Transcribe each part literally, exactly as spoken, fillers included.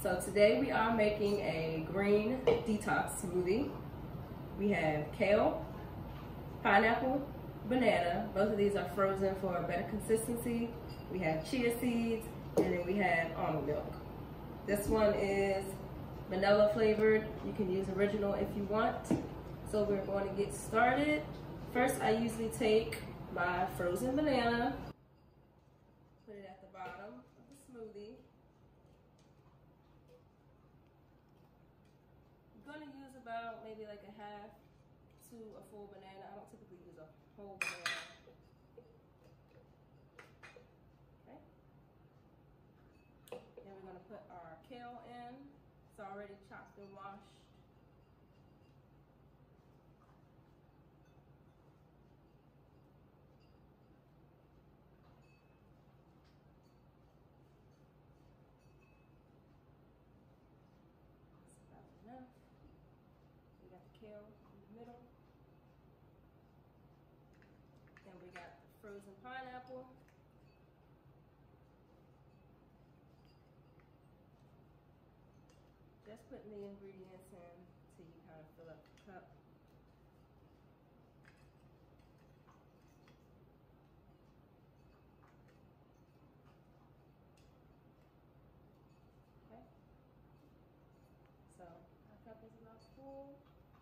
So today we are making a green detox smoothie. We have kale, pineapple, banana. Both of these are frozen for a better consistency. We have chia seeds, and then we have almond milk. This one is vanilla flavored. You can use original if you want. So we're going to get started. First, I usually take my frozen banana, put it at the bottom of the smoothie. I'm gonna use about maybe like a half to a full banana. I don't typically use a whole banana. Okay. Then we're gonna put our kale in. It's already chopped and washed. That's about enough. We got the kale in the middle. Then we got the frozen pineapple. Just putting the ingredients in till you kind of fill up the cup. Okay. So our cup is about full.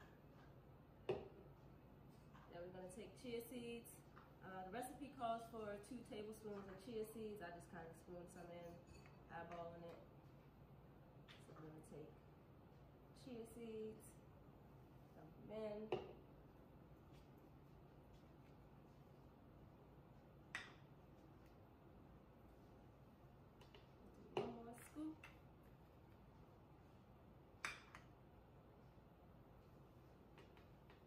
Then we're going to take chia seeds. Uh, the recipe calls for two tablespoons of chia seeds. I just kind of spoon some in, eyeballing it. So I'm going to take chia seeds, dump them in. Do one more scoop.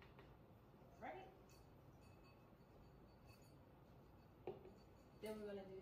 All right. Then we're going to do